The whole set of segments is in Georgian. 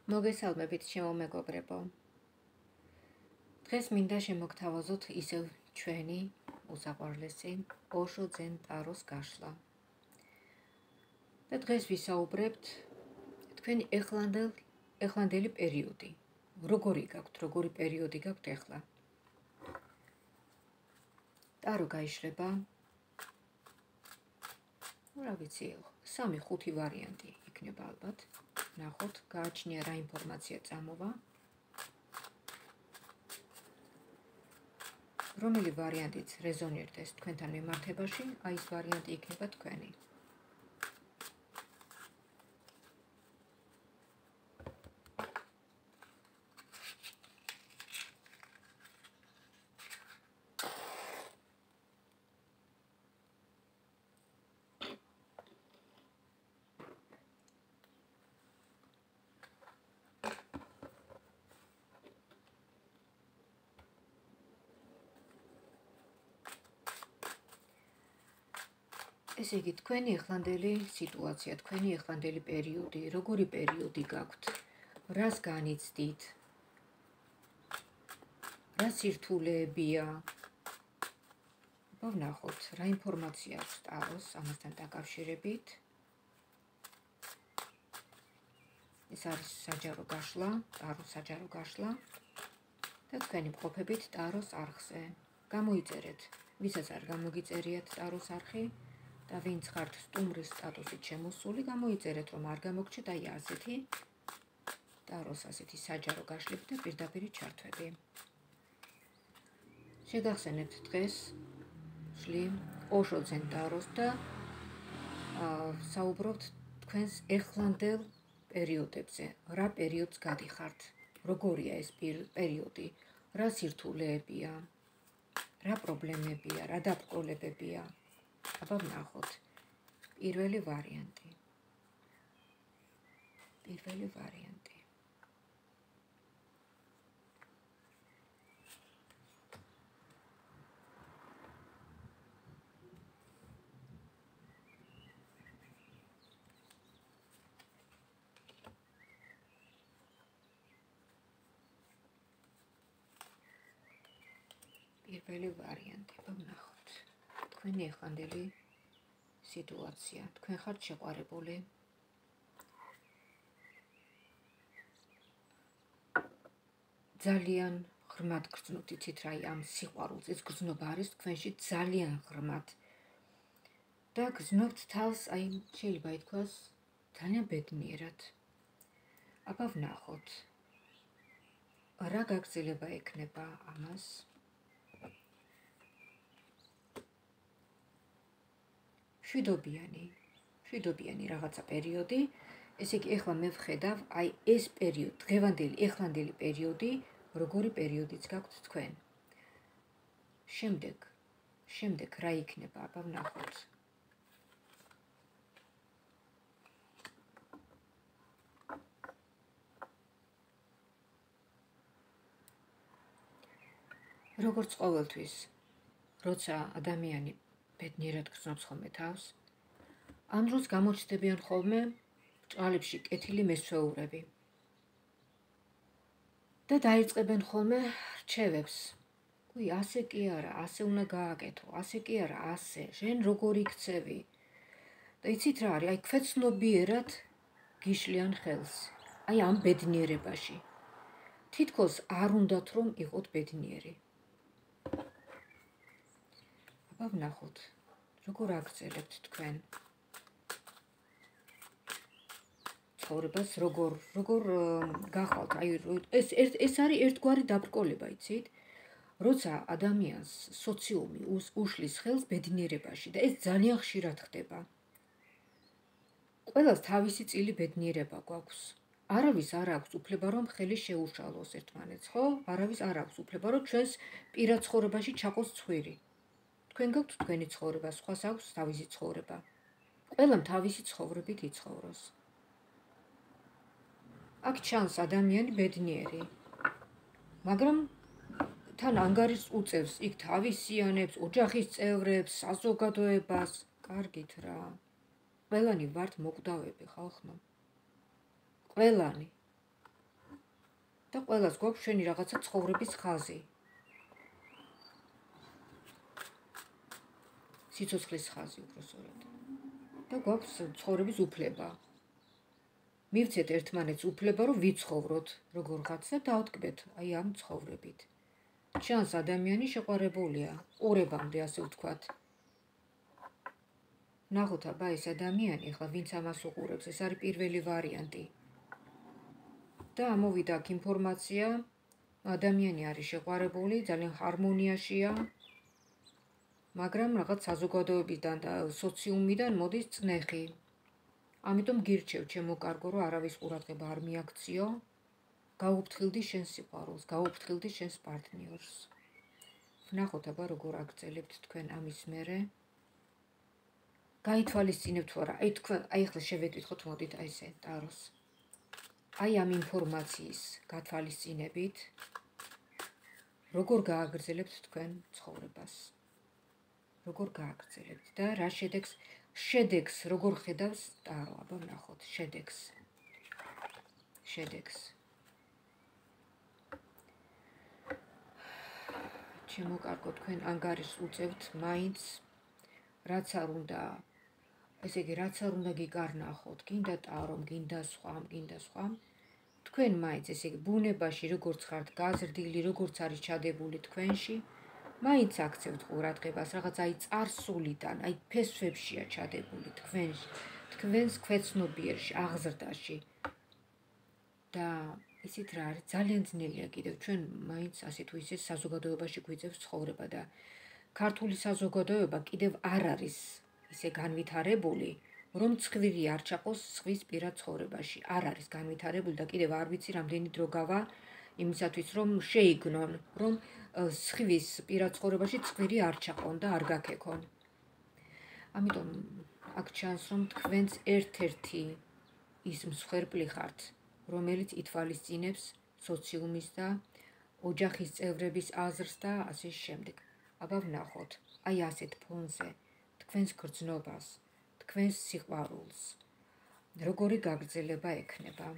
მოგესალმებით ჩემო მეგობრებო. დღეს მინდა შემოგთავაზოთ ისევ ჩვენი უსაყვარლესი ოშო ძენ ტაროს გაშლა. და დღეს ვისაუბრებთ თქვენი ეხლანდელი პერიოდი. როგორი პერიოდი გაქვთ ეხლა? ტარო გაიშლება. რა ვიცი, 3-5 ვარიანტი იქნება ალბათ. ნახოთ, გააჩნია რა ინფორმაცია წამოვა. რომელი ვარიანტიც რეზონირდეს თქვენთან მიმართებაში, აი ეს ვარიანტი იქნება თქვენი. ესე იგი, თქვენი ეხლანდელი სიტუაცია, თქვენი ეხლანდელი პერიოდი, როგორი პერიოდი გაქვთ? რას განიცდით? რა სირთულეებია? ვნახოთ, რა ინფორმაცია აქვს ტაროს ამასთან დაკავშირებით. ეს არის საჯარო გაშლა, ტაროს საჯარო გაშლა და თქვენი მყოფებით ტაროს არხზე. გამოიწერეთ, ვისაც არ გამოგიწერიათ ტაროს არხი და ვინც ხართ სტუმრის სტატუსით შემოსული, გამოიწერეთ, რომ არ გამოგჩეთ აი ასეთი ტაროს ასეთი საჯარო გაშლები და პირდაპირ ჩართვები. შეგახსენებთ დღეს შლი ოშო ძენ ტაროს და საუბრობთ თქვენს ეხლანდელ პერიოდებზე. რა პერიოდს გადიხართ? როგორია ეს პერიოდი? რა სირთულეებია? რა პრობლემებია? რა დაბრკოლებებია? აბა ვნახოთ. პირველი ვარიანტი. პირველი ვარიანტი, ვნახოთ. თქვენი ეხლანდელი სიტუაცია, თქვენ ხართ შეყვარებული. ძალიან ღრმად გრძნობთ, იცით რა, ამ სიყვარულს, ეს გრძნობა არის თქვენში ძალიან ღრმად. და გრძნობთ თავს, აი შეიძლება ითქვას, ძალიან ბედნიერად. აბა ვნახოთ. რა გაგრძელება ექნება ამას? შვიდობიანი რაღაცა პერიოდი. ესე იგი, ეხლა მე ვხედავ, აი ეს პერიოდი, დღევანდელი, ეხლანდელი პერიოდი, როგორი პერიოდიც გაქვთ თქვენ. შემდეგ რა იქნება, აბა ვნახოთ. როგორც ყოველთვის, როცა ადამიანი ბედნიერად გრძნობს ხოლმე თავს, ამ დროს გამოჩნდებიან ხოლმე ბრჭყალებში კეთილი მესვეურები. და დაიწყებენ ხოლმე რჩევებს. უი, ასე კი არა, ასე უნდა გააკეთო, ასე კი არა, ასე, შენ როგორ იქცევი? და იცით რა არის, აი ქვეცნობიერად გიშლიან ხელს. აი ამ ბედნიერებაში. თითქოს არ უნდათ რომ იყოთ ბედნიერი. აბა ვნახოთ, როგორ აგრძელებთ თქვენ ცხოვრებას, როგორ გახვალთ, აი ეს არის ერთგვარი დაბრკოლება, იცით? როცა ადამიანს სოციუმი უშლის ხელს ბედნიერებაში და ეს ძალიან ხშირად ხდება. ყველას თავისი წილი ბედნიერება გვაქვს. არავის არ აქვს უფლება რომ ხელი შეუშალოს ერთმანეთს, ხო? არავის არ აქვს უფლება რომ ჩვენს პირად ცხოვრებაში ჩაყოს ცხვირი. თქვენ გაქვთ თქვენი ცხოვრება, სხვას აქვს თავისი ცხოვრება. ყველამ თავისი ცხოვრებით იცხოვროს. აქ ჩანს ადამიანი ბედნიერი, მაგრამ თან ანგარიშს უწევს იქ თავისიანებს, ოჯახის წევრებს, საზოგადოებას. კარგით რა. ყველანი ვართ მოკვდავები ხალხმა. ყველანი. და ყველას გვაქვს ჩვენი რაღაცა ცხოვრების ხაზი. სიცოცხლის ხაზი უბრალოდ. და გვაქვს ცხოვრების უფლება. მივცეთ ერთმანეთს უფლება, რომ ვიცხოვროთ როგორღაც და დავტკბეთ აი ამ ცხოვრებით. ჩანს ადამიანი შეყვარებულია, ყურებამდე ასე ვთქვათ. ნახოთ აბა ეს ადამიანი, ახლა ვინც ამას უყურებს, ეს არის პირველი ვარიანტი. და ამოვიდა აქ ინფორმაცია, ადამიანი არის შეყვარებული, ძალიან ჰარმონიაშია, მაგრამ რაღაც საზოგადოებიდან და სოციუმიდან მოდის წნეხი. ამიტომ გირჩევ ჩემო კარგო, რომ არავის ყურადღება არ მიაქციო, გაუფრთხილდი შენს სიყვარულს, გაუფრთხილდი შენს პარტნიორს. ვნახოთ აბა როგორ აგრძელებთ თქვენ ამის მერე. გაითვალისწინებთ რა, აი თქვენ, აი ახლა შევეკითხოთ, მოდით აი ესე ტაროს. აი ამ ინფორმაციის გათვალისწინებით, როგორ გააგრძელებთ თქვენ ცხოვრებას. როგორ გააგრძელებთ და რა შედეგს როგორ ხედავს ტარო, აბა ვნახოთ შედეგს. ჩემო კარგო, თქვენ ანგარიშს უწევთ მაინც, რაც არ უნდა, ესე იგი, რაც არ უნდა გიკარნახოთ, გინდა ტარომ, გინდა სხვა, თქვენ მაინც, ესე იგი, ბუნებაში როგორც ხართ გაზრდილი, როგორც არის ჩადებული თქვენში, მაინც აქცევთ ყურადღებას, რაღაც აი წარსულიდან, აი ფესვებშია ჩადებული თქვენს ქვეცნობიერში, აღზრდაში. და ისიც რა არის, ძალიან ძნელია კიდევ, ჩვენ მაინც ასე თუ ისე საზოგადოებაში გვიწევს ცხოვრება და ქართული საზოგადოება კიდევ არ არის ისე განვითარებული, რომ ცხვირი არ ჩაყოს სხვის პირად ცხოვრებაში. არ არის განვითარებული და კიდევ არ ვიცი რამდენი დრო გავა იმისათვის, რომ შეიგნონ, რომ სხვის პირად ცხოვრებაში ცხვირი არ ჩაყონ და არ გაქექონ. ამიტომ აქ ჩანს, რომ თქვენც ერთ-ერთი ის მსხვერპლი ხართ, რომელიც ითვალისწინებს სოციუმის და ოჯახის წევრების აზრს და ასე შემდეგ. აბა ვნახოთ, აი ასეთ ფონზე თქვენს გრძნობას, თქვენს სიყვარულს, როგორი გაგრძელება ექნება.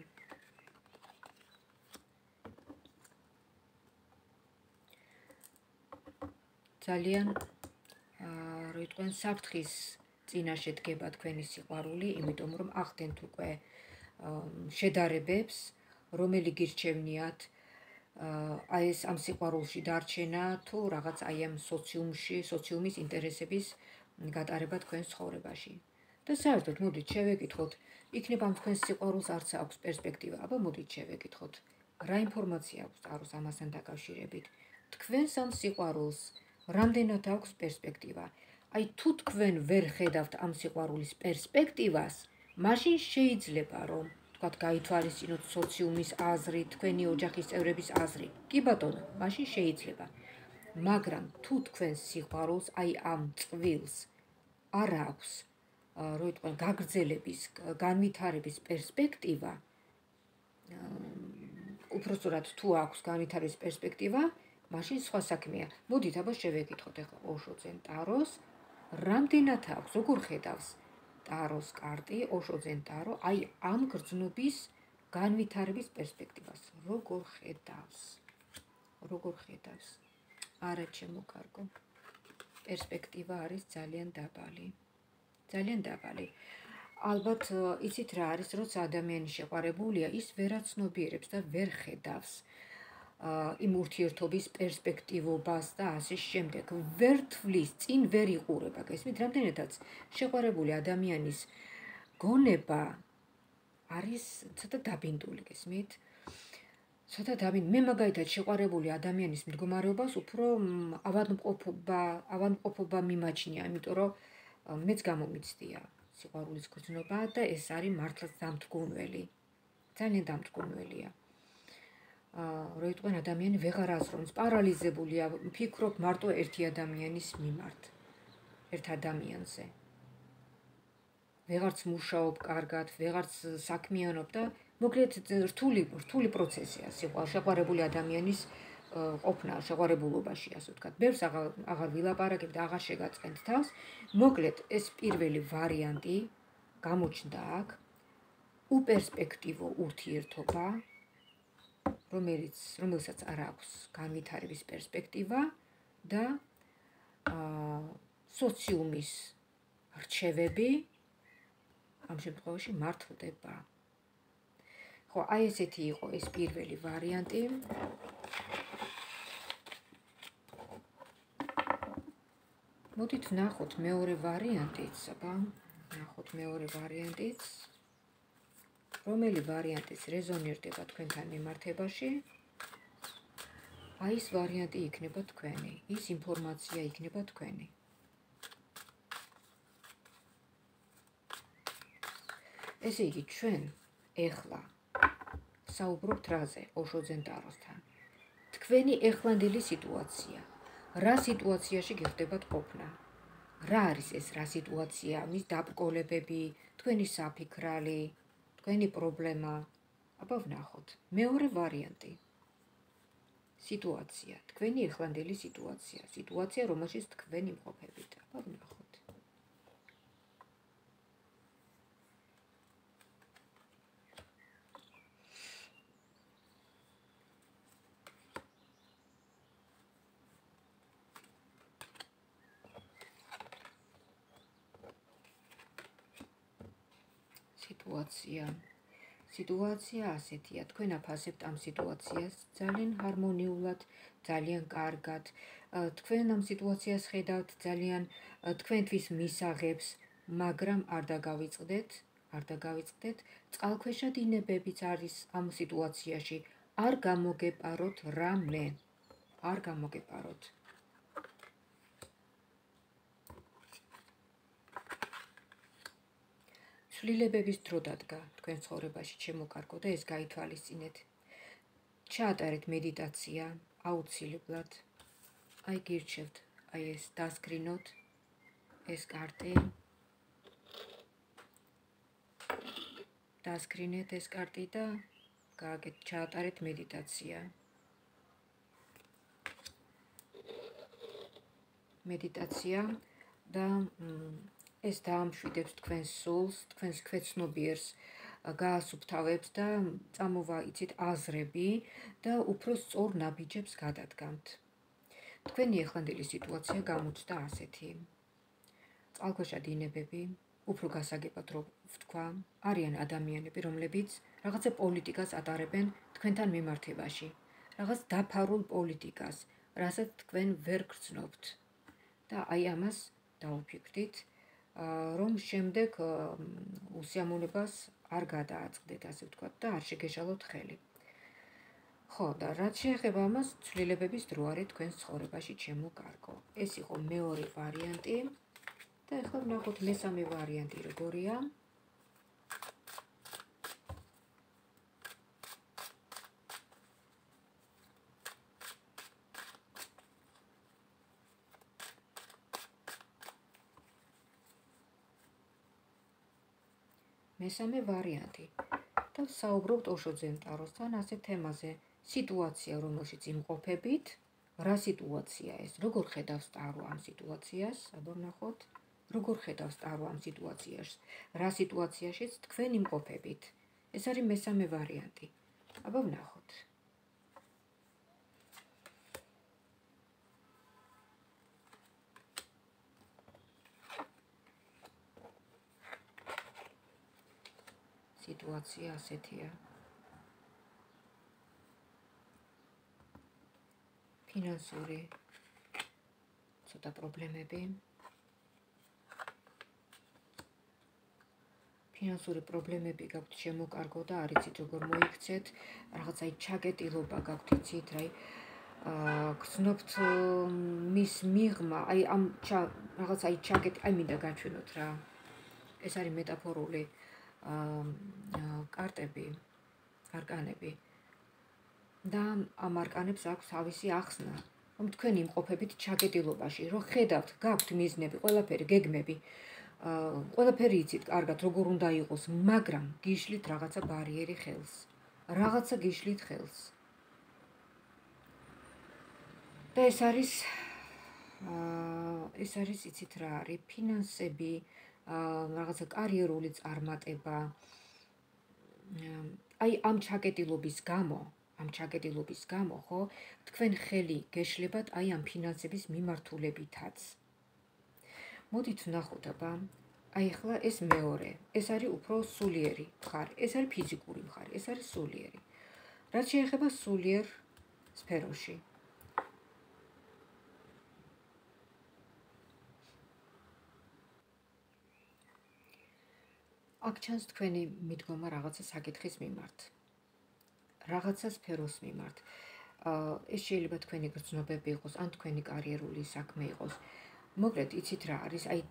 ძალიან რო იტყვენ საფრთხის წინაშე დგება თქვენი სიყვარული, იმიტომ რომ ახდენთ უკვე შედარებებს, რომელი გირჩევნიათ აი ეს ამ სიყვარულში დარჩენა თუ რაღაც აი ამ სოციუმის ინტერესების გატარება თქვენს ცხოვრებაში. და საერთოდ მოდით შევეკითხოთ, იქნებ ამ თქვენს სიყვარულს არც აქვს პერსპექტივა. აბა მოდით შევეკითხოთ, რა ინფორმაცია აქვს ტაროს ამასთან დაკავშირებით. თქვენს ამ სიყვარულს რამდენად აქვს პერსპექტივა. აი თუ თქვენ ვერ ხედავთ ამ სიყვარულის პერსპექტივას, მაშინ შეიძლება რომ თქვათ გაითვალისწინოთ სოციუმის აზრი, თქვენი ოჯახის წევრების აზრი. კი ბატონო, მაშინ შეიძლება. მაგრამ თუ თქვენს სიყვარულს აი ამ წყვილს არ აქვს რო იტყვენ გაგრძელების, განვითარების პერსპექტივა, უпростоრად თუ აქვს განვითარების პერსპექტივა, მაშინ სხვა საქმეა. მოდით აბა შევეკითხოთ ახლა ოშოძენ ტაროს, რამდენად აქვს, როგორ ხედავს ტაროს კარტი, ოშოძენ ტარო, აი ამ გრძნობის განვითარების პერსპექტივას, როგორ ხედავს. არა ჩემო კარგო, პერსპექტივა არის ძალიან დაბალი. ალბათ იცით რა არის, როცა ადამიანი შეყვარებულია, ის ვერაცნობიერებს და ვერ ხედავს იმ ურთიერთობის პერსპექტივობას და ასე შემდეგ. ვერ თვლის, წინ ვერ იყურება, გესმით, რამდენადაც შეყვარებული ადამიანის გონება არის ცოტა დაბინდული, გესმით? მე მაგალითად შეყვარებული ადამიანის მდგომარეობას უფრო ავადმყოფობა მიმაჩნია, იმიტომ რომ მეც გამომიცდია სიყვარულის გრძნობა და ეს არის მართლაც დამთრგუნველი. ძალიან დამთრგუნველია. რო იტყვენ ადამიანი ვეღარ აზროვნს, პარალიზებულია, ფიქრობ მარტო ერთი ადამიანის მიმართ, ერთ ადამიანზე. ვეღარც მუშაობ კარგად, ვეღარც საქმიანობ და მოკლედ რთული პროცესია შეყვარებული ადამიანის ყოფნა შეყვარებულობაში, ასე ვთქვათ. ბევრს აღარ ვილაპარაკებ და აღარ შეგაწყენთ თავს. მოკლედ ეს პირველი ვარიანტი გამოჩნდა აქ. უპერსპექტივო ურთიერთობა, რომელსაც არ აქვს განვითარების პერსპექტივა და სოციუმის რჩევები ამ შემთხვევაში მართლდება. ხო, აი ესეთი იყო ეს პირველი ვარიანტი. მოდით ვნახოთ მეორე ვარიანტიც, ვნახოთ მეორე ვარიანტიც. რომელი ვარიანტიც რეზონირდება თქვენთან მიმართებაში? აი ეს ვარიანტი იქნება თქვენი, ის ინფორმაცია იქნება თქვენი. ესე იგი, ჩვენ ეხლა საუბრობთ რაზე? ოშოძენ ტაროსთან. თქვენი ეხლანდელი სიტუაცია. რა სიტუაციაში გიხდებათ ყოფნა? რა არის ეს რა სიტუაცია? მის დაბრკოლებები, თქვენი საფიქრალი, თქვენი პრობლემა. აბა ვნახოთ. მეორე ვარიანტი. სიტუაცია, თქვენი ეხლანდელი სიტუაცია, სიტუაცია, რომელშიც თქვენ იმყოფებით. აბა ვნახოთ. სიტუაცია ასეთია, თქვენ აფასებთ ამ სიტუაციას ძალიან ჰარმონიულად, ძალიან კარგად. თქვენ ამ სიტუაციას ხედავთ ძალიან თქვენთვის მისაღებს, მაგრამ არ დაგავიწყდეთ. წყალქვეშა დინებებიც არის ამ სიტუაციაში. არ გამოგეპაროთ რამე. არ გამოგეპაროთ. ცვლილებების დრო დადგა თქვენ ცხოვრებაში, ჩემო კარგო, და ეს გაითვალისწინეთ. ჩაატარეთ მედიტაცია, აუცილებლად. აი გირჩევთ, აი ეს დასკრინოთ ეს კარტი. დასკრინეთ ეს კარტი და ჩაატარეთ მედიტაცია. და ეს დაამშვიდებს თქვენს სულს, თქვენს ქვეცნობიერს გაასუფთავებს და წამოვა იცით აზრები და უფრო სწორ ნაბიჯებს გადადგამთ. თქვენი ეხლანდელი სიტუაცია გამოჩნდა ასეთი. წყალქვეშა დინებები, უფრო გასაგებად რომ ვთქვა, არიან ადამიანები, რომლებიც რაღაცა პოლიტიკას ატარებენ თქვენთან მიმართებაში, რაღაც დაფარულ პოლიტიკას, რასაც თქვენ ვერ გრძნობთ. და აი ამას დაუფიქრდით, რომ შემდეგ უსიამოვნებას არ გადააწყდეთ, ასე ვთქვათ, და არ შეგეშალოთ ხელი. ხო, და რაც შეეხება ამას, ცვლილებების დრო არის თქვენს ცხოვრებაში, ჩემო კარგო. ეს იყო მეორე ვარიანტი და ახლა ვნახოთ მესამე ვარიანტი როგორია. მესამე ვარიანტი. და საუბრობთ ოშოძენ ტაროსთან ასეთ თემაზე. სიტუაცია, რომელშიც იმყოფებით, რა სიტუაცია ეს? როგორ ხედავს ტარო ამ სიტუაციას? აბა ვნახოთ. როგორ ხედავს ტარო ამ სიტუაციას? რა სიტუაციაშიც თქვენ იმყოფებით? ეს არის მესამე ვარიანტი. აბა ვნახოთ. სიტუაცია ასეთია. ფინანსური ცოტა პრობლემები. ფინანსური პრობლემები გაქვთ, ჩემო კარგო, და არ იცით როგორ მოიქცეთ, რაღაცა ჩაკეტილობა გაქვთ, იცით, გრძნობთ მის მიღმა, აი ამ რაღაცა ჩაკეტი, აი მინდა გაჩვენოთ რა. ეს არის მეტაფორული კარტები, არკანები. და ამ არკანებს აქვს თავისი ახსნა, რომ თქვენ იმყოფებით ჩაკეტილობაში, რომ ხედავთ, გაქვთ მიზნები, ყველაფერი, გეგმები, ყველაფერი იცით კარგად, როგორ უნდა იყოს, მაგრამ გიშლით რაღაცა ბარიერი ხელს. რაღაცა გიშლით ხელს. და ეს არის იცით რა არის, ფინანსები, რაღაცა კარიერული წარმატება. აი ამ ჩაკეტილობის გამო, ამ ჩაგედილობის გამო, ხო, თქვენ ხელი გეშლებათ აი ამ ფინანსების მიმართულებითაც. მოდით ვნახოთ აბა, აი ახლა ეს მეორე, ეს არის უფრო სულიერი მხარე, ეს არის ფიზიკური მხარე, ეს არის სულიერი. რაც შეეხება სულიერ სფეროში. აქ ჩანს თქვენი მიდგომა რაღაცა საკითხის მიმართ. რაღაცა სფეროს მიმართ. ეს შეიძლება თქვენი გრძნობები იყოს, ან თქვენი კარიერული საქმე იყოს. მოკლედ, იცით რა არის, აი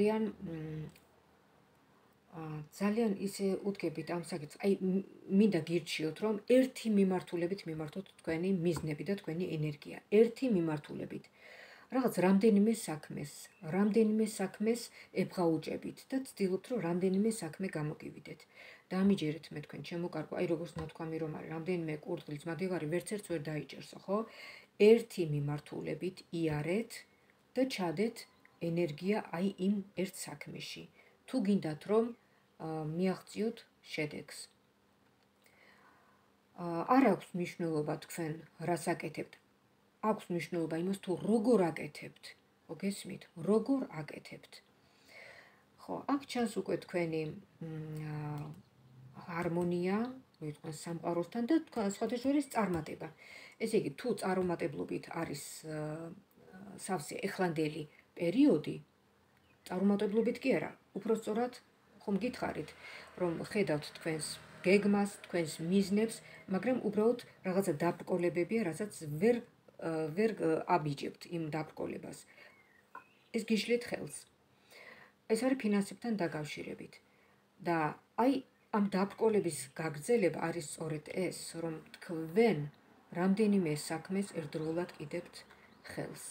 ძალიან ისე უდგებით ამ საკითხს, აი მინდა გირჩიოთ, რომ ერთი მიმართულებით მიმართოთ თქვენი მიზნები და თქვენი ენერგია. ერთი მიმართულებით. რაღაც რამდენიმე საქმეს ებღაუჭებით და ცდილობთ, რომ რამდენიმე საქმე გამოგივიდეთ. დამიჯერეთ მე თქვენ შემოკარგო, აი როგორც ნათქვამი რომ არის, რამდენიმე კურდღლის მადევარი ვერც ერთს ვერ დაიჭერსო, ხო? ერთი მიმართულებით იარეთ და ჩადეთ ენერგია აი იმ ერთ საქმეში. თუ გინდათ რომ მიაღწიოთ შედეგს. არ აქვს მნიშვნელობა თქვენ რას აკეთებთ. აქვს მნიშვნელობა იმას თუ როგორ აკეთებთ. ხო გესმით? როგორ აკეთებთ. ხო, აქ ჩანს უკვე თქვენი ჰარმონია, ვიტყვი სამყაროსთან და სხვადასხვა ის წარმატება. ესე იგი, თუ წარუმატებლობით არის სავსე ეხლანდელი პერიოდი, წარუმატებლობით კი არა, უпростоრად ხომ გითხარით, რომ ხედავთ თქვენს გეგმას, თქვენს მიზნებს, მაგრამ უბრალოდ რაღაცა დაბრკოლებებია, რასაც ვერ აბიჯებთ იმ დაბრკოლებას. ეს გიშლით ხელს. ეს არის ფინანსებთან დაკავშირებით. და აი ამ დაბრკოლების გაგრძელება არის სწორედ ეს, რომ თქვენ რამდენიმე საქმეს ერთდროულად კიდებთ ხელს.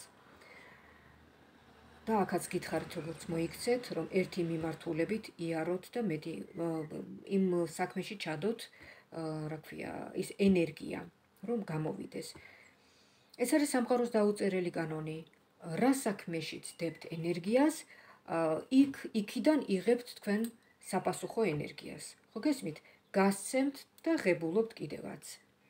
და აქაც გითხარით, როგორც მოიქცეთ, რომ ერთი მიმართულებით იაროთ და მეტი იმ საქმეში ჩადოთ, რა ქვია, ის ენერგია, რომ გამოვიდეს. ეს არის სამყაროს დაუწერელი კანონი. რა საქმეშიც დებთ ენერგიას, იქიდან იღებთ თქვენ საპასუხო ენერგიას. ხო გესმით? გასცემთ და ღებულობთ კიდევაც.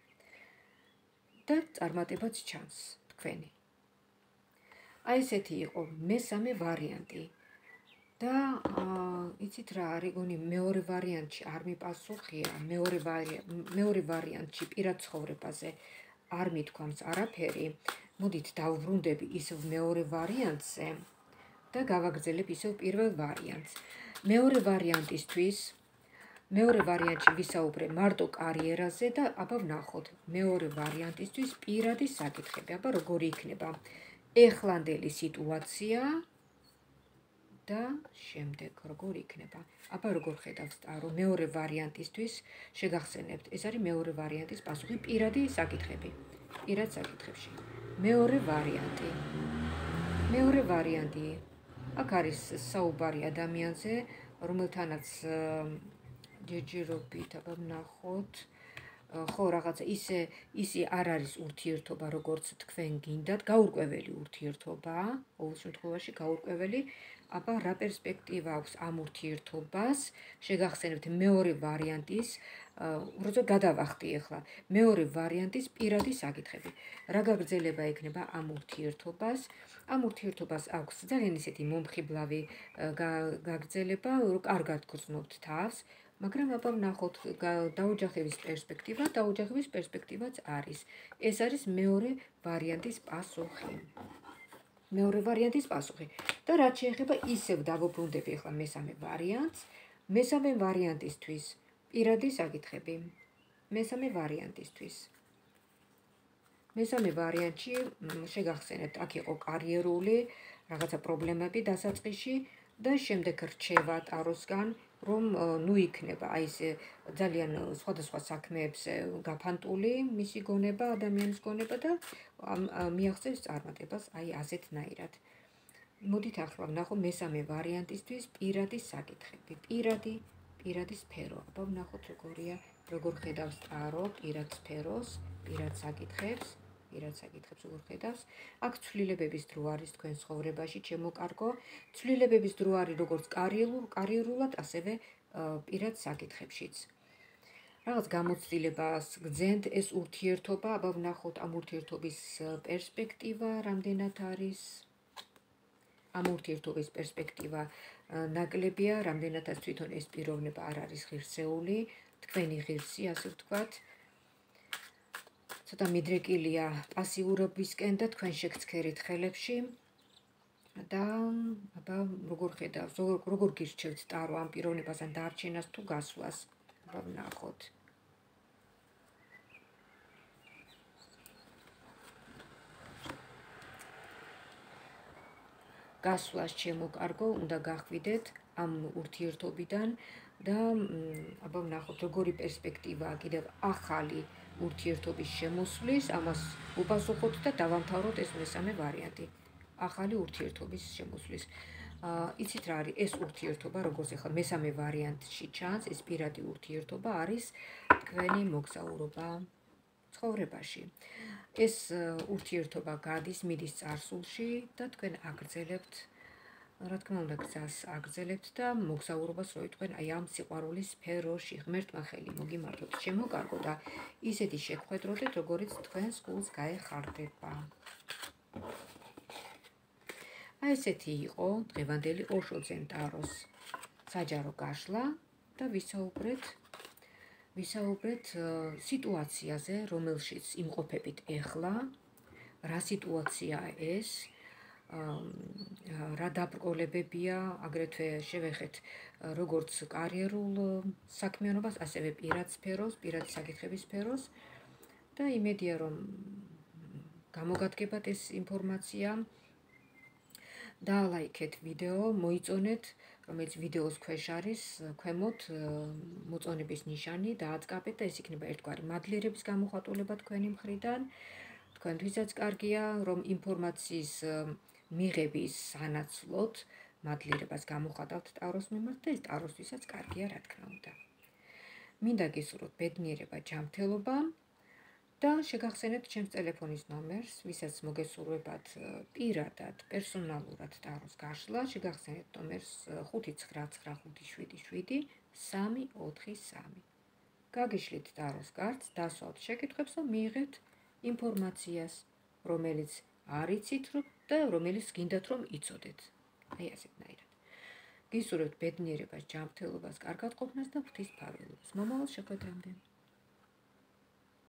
და წარმატებაც ჩანს თქვენი. აი ესეთი იყო მესამე ვარიანტი. და იცით რა, რეგონი მეორე ვარიანტში არ მიპასუხია, მეორე ვარიანტში პირად ცხოვრებაზე არ მithქვამს არაფერი. მოდით დავბრუნდები ისევ მეორე ვარიანტზე და გავაგრძელებ ისევ პირველ ვარიანტს. მეორე ვარიანტში ვისაუბრე მარტო კარიერაზე და აბა ვნახოთ მეორე ვარიანტისთვის პირადი საკითხები. აბა როგორი იქნება ეხლანდელი სიტუაცია და შემდეგ როგორი იქნება. აბა როგორ ხედავს ტარო მეორე ვარიანტისთვის შეგახსენებთ. ეს არის მეორე ვარიანტის პასუხი პირადი საკითხები. პირად საკითხებში. მეორე ვარიანტი. აქ არის საუბარი ადამიანზე, რომელთანაც ჯერჯერობით აბა ვნახოთ. ხო, რაღაცა ისე არ არის ურთიერთობა, როგორც თქვენ გინდათ, გაურკვეველი ურთიერთობა, ყოველ შემთხვევაში გაურკვეველი. აბა რა პერსპექტივა აქვს ამ ურთიერთობას? შეგახსენებთ მეორე ვარიანტის, უბრალოდ გადავახტი ახლა. მეორე ვარიანტის პირადი საკითხები. რა გაგრძელება ექნება ამ ურთიერთობას? ამ ურთიერთობას აქვს ძალიან ისეთი მომხიბლავი გაგრძელება, რომ კარგად გრძნობთ თავს. მაგრამ აბა ვნახოთ დაოჯახების პერსპექტივაც არის. ეს არის მეორე ვარიანტის პასუხი. და რაც შეეხება ისევ დავუბრუნდები ახლა მესამე ვარიანტს. მესამე ვარიანტისთვის პირადი საკითხები. მესამე ვარიანტში შეგახსენებთ, აქ იყო კარიერული რაღაცა პრობლემები დასაწყისში და შემდეგ რჩევა ტაროსგან, რომ იქნება აი ეს ძალიან სხვადასხვა საქმეებზე გაფანტული მისი გონება, ადამიანის გონება და მიაღწევს წარმატებას აი ასეთნაირად. მოდით ახლა ვნახოთ მესამე ვარიანტისთვის პირადი საკითხები. პირადი სფერო. აბა ვნახოთ როგორ ხედავს ტარო პირად სფეროს, პირად საკითხებს როგორ ხედავს. აქ ცვლილებების დრო არის თქვენ ცხოვრებაში, ჩემო კარგო. ცვლილებების დრო არის როგორც კარიერულად, ასევე პირად საკითხებშიც. რაღაც გამოცდილებას გძენთ ეს ურთიერთობა, აბა ვნახოთ ამ ურთიერთობის პერსპექტივა რამდენად არის. ამ ურთიერთობის პერსპექტივა ნაკლებია, რამდენადაც თვითონ ეს პიროვნება არ არის ღირსეული, თქვენი ღირსი, ასე ვთქვათ. ცოტა მიდრეკილია პასიურობისკენ და თქვენ შეგცქერით ხელებში. და აბა როგორ ხედავთ, როგორ გირჩევთ ტარო ამ პიროვნებასთან დარჩენას თუ გასვლას? აბა ვნახოთ. გასვლას ჩემო კარგო, უნდა გახვიდეთ ამ ურთიერთობიდან და აბა ვნახოთ როგორი პერსპექტივაა კიდევ ახალი ურთიერთობის შემოსვლის, ამას უპასუხოთ და დავამთავროთ ეს მესამე ვარიანტი. ახალი ურთიერთობის შემოსვლის. იცით რა არის ეს ურთიერთობა, როგორც ახლა მესამე ვარიანტში ჩანს, ეს პირადი ურთიერთობა არის თქვენი მოგზაურობა ცხოვრებაში. ეს ურთიერთობა გადის, მიდის წარსულში და თქვენ აგრძელებთ, რა თქმა უნდა, გზას აგრძელებთ და მოგზაურობას რო თქვენ აი ამ სიყვარულის სფეროში ღმერთმა ხელი მოგიმართოთ, ჩემო კარგო და ისეთი შეგხვედროდეთ, როგორიც თქვენს გულს გაეხარდება. აი ესეთი იყო დღევანდელი ოშო ძენ ტაროს საჯარო გაშლა და ვისაუბრეთ სიტუაციაზე, რომელშიც იმყოფებით ეხლა, რა სიტუაციაა ეს, რა დაბრკოლებებია, აგრეთვე შევეხეთ როგორც კარიერულ საქმიანობას, ასევე პირად სფეროს, პირადი საკითხების სფეროს და იმედია რომ გამოგადგებათ ეს ინფორმაცია. დაალაიქეთ ვიდეო, მოიწონეთ, რომელიც ვიდეოს ქვეშ არის, ქვემოთ მოწონების ნიშანი, დააწყაბეთ და ეს იქნება ერთგვარი მადლიერების გამოხატულება თქვენი მხრიდან. თქვენთვისაც კარგია, რომ ინფორმაციის მიღების სანაცვლოდ მადლიერებას გამოხატავთ ტაროს მიმართ და ეს ტაროსთვისაც კარგია, რა თქმა უნდა. მინდა გისურვოთ ბედნიერება, ჯანმრთელობა და შეგახსენებთ ჩემს ტელეფონის ნომერს, ვისაც მოგესურვებათ პირადად, პერსონალურად ტაროს გაშლა, შეგახსენებთ ნომერს 599577343. გაგიშლით ტაროს კარტს, დასვავთ შეკითხვებს და მიიღებთ ინფორმაციას, რომელიც არ იცით და რომელიც გინდათ რომ იცოდეთ. აი ასეთნაირად. გისურვებთ ბედნიერებას, ჯანმრთელობას, კარგად ყოფნას და ღვთის ფარველობას. მომავალ შეხვედრამდე.